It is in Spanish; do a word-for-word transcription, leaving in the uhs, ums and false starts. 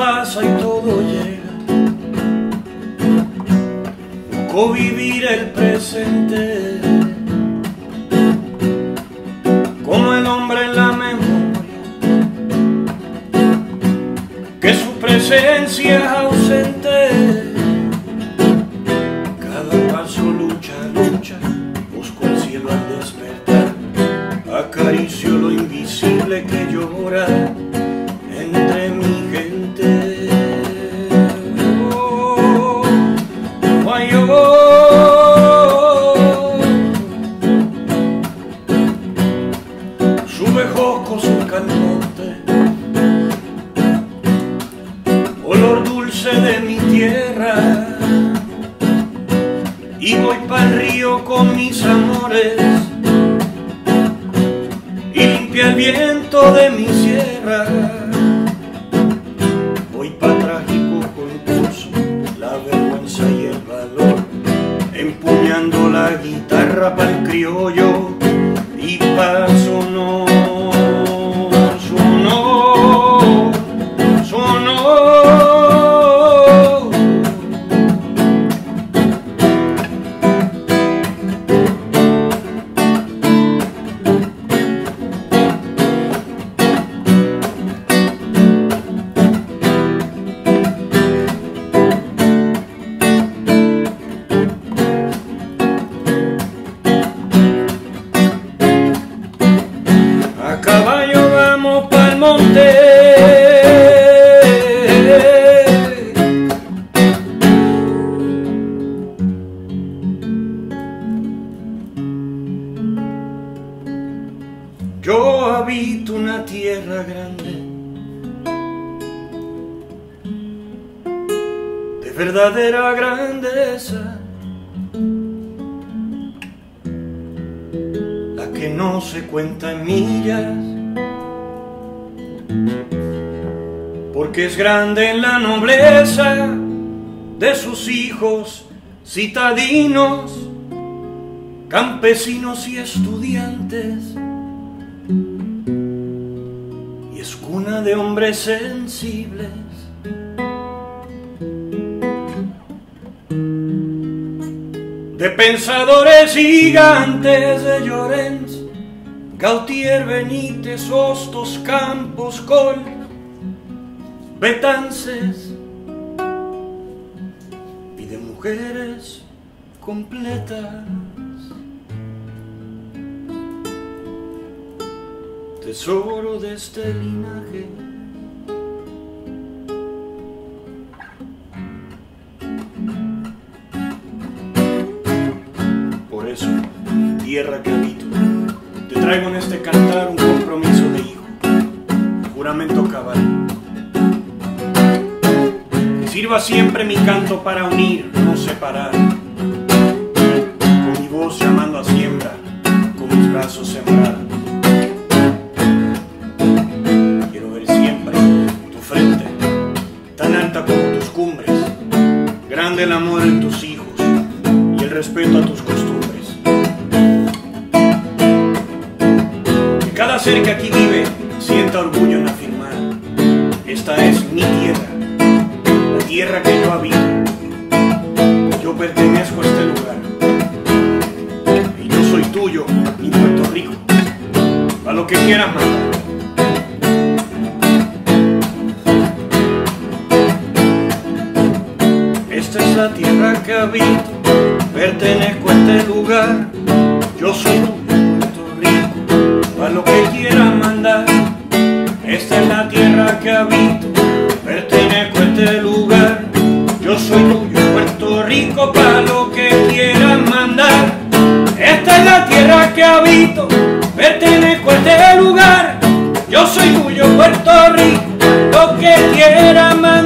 pasa y todo llega. Busco vivir el presente como el hombre en la memoria, que su presencia es ausente. Cada paso lucha, lucha, busco el cielo al despertar, acaricio lo invisible que llora entre mi gente. Oh, ay, oh. Sube joco su calmonte, olor dulce de mi tierra, y voy pa'l río con mis amores, y limpia el viento de mi sierra. Voy pa' trágico concurso, la vergüenza y el valor, empuñando la guitarra pa'l criollo y pa' sonor, sonor, sonor. A caballo vamos pa'l monte, yo habito una tierra grande, de verdadera grandeza, que no se cuenta en millas, porque es grande en la nobleza de sus hijos citadinos, campesinos y estudiantes, y es cuna de hombres sensibles, de pensadores gigantes, de Llorens, Gautier, Benítez, Hostos, Campos, Col, Betances, y de mujeres completas, tesoro de este linaje. Por eso, tierra que habito, te traigo en este cantar un compromiso de hijo, juramento cabal. Que sirva siempre mi canto para unir, no separar, con mi voz llamando a siembra, con mis brazos sembrar. Quiero ver siempre tu frente, tan alta como tus cumbres, grande el amor en tus hijos y el respeto a tus costumbres. Cada ser que aquí vive sienta orgullo en afirmar: esta es mi tierra, la tierra que yo habito. Yo pertenezco a este lugar y yo soy tuyo, mi Puerto Rico, a lo que quieras mandar. Esta es la tierra que habito, pertenezco a este lugar, yo soy tuyo, a lo que quiera mandar. Esta es la tierra que habito, pertenezco a este lugar, yo soy tuyo, Puerto Rico, para lo que quiera mandar. Esta es la tierra que habito, pertenezco a este lugar, yo soy tuyo, Puerto Rico, lo que quiera mandar.